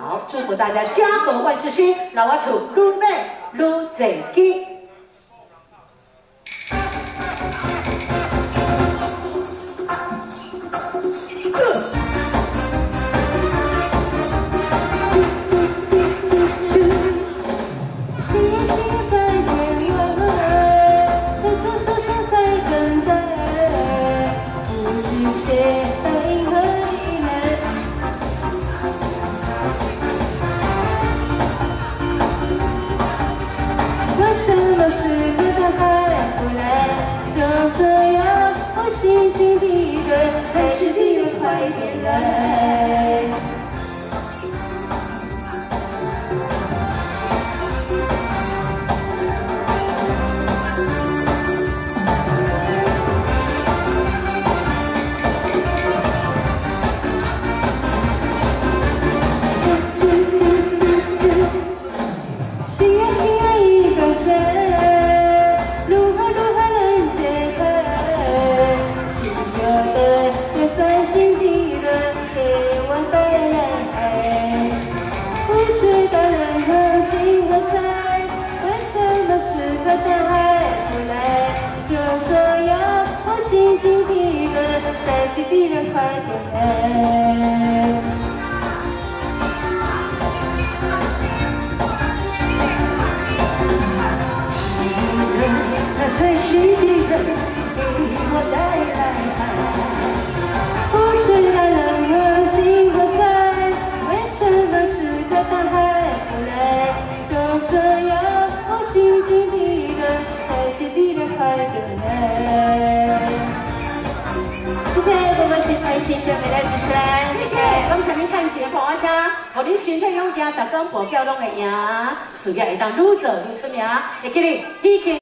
好，祝福大家家和万事兴，老我厝愈买愈正经。 星星的歌，才是敌人，快点来！心呀心呀一根线。 在心底的给我带来，为谁的人和心何在？为什么时刻他还不来？就这样，我轻轻的歌，在心底的快点来。在心底的给我带来。 谁的人和心何在？为什么时刻他还不来？就这样，我轻轻地跟，在心底的快点来。谢谢各位新台新鲜美来支持来，谢谢。感谢您看起的捧声，互您身体勇健，逐工步脚拢会赢，事业会当愈做愈出名，会记你喜庆。